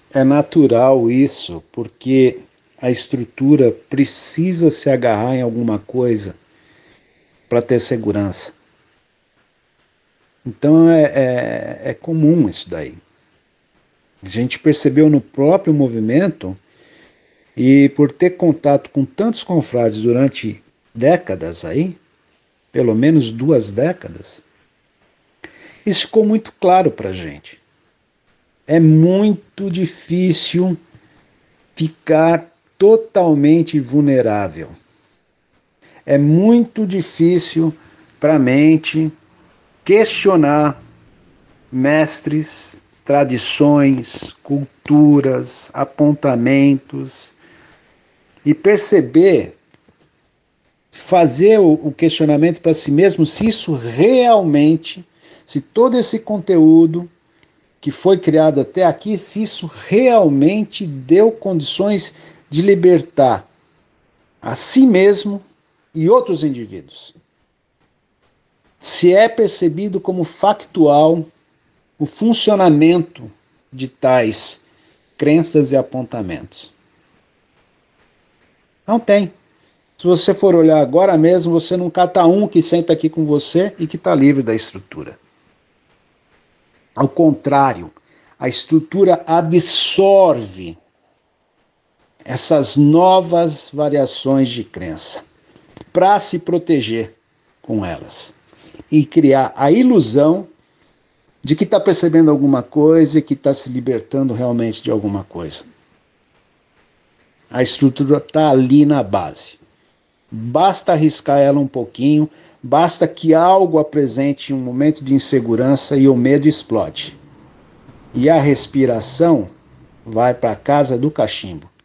É natural isso, porque a estrutura precisa se agarrar em alguma coisa para ter segurança. Então é comum isso daí. A gente percebeu no próprio movimento e por ter contato com tantos confrades durante décadas aí, pelo menos 2 décadas, isso ficou muito claro para a gente. É muito difícil ficar totalmente vulnerável. É muito difícil para a mente questionar mestres, tradições, culturas, apontamentos e perceber, fazer o questionamento para si mesmo se isso realmente, se todo esse conteúdo que foi criado até aqui, se isso realmente deu condições de libertar a si mesmo e outros indivíduos. Se é percebido como factual o funcionamento de tais crenças e apontamentos. Não tem. Se você for olhar agora mesmo, você não cata um que senta aqui com você e que está livre da estrutura. Ao contrário, a estrutura absorve essas novas variações de crença para se proteger com elas e criar a ilusão de que está percebendo alguma coisa e que está se libertando realmente de alguma coisa. A estrutura está ali na base. Basta arriscar ela um pouquinho, basta que algo apresente um momento de insegurança e o medo explode. E a respiração vai para a casa do cachimbo.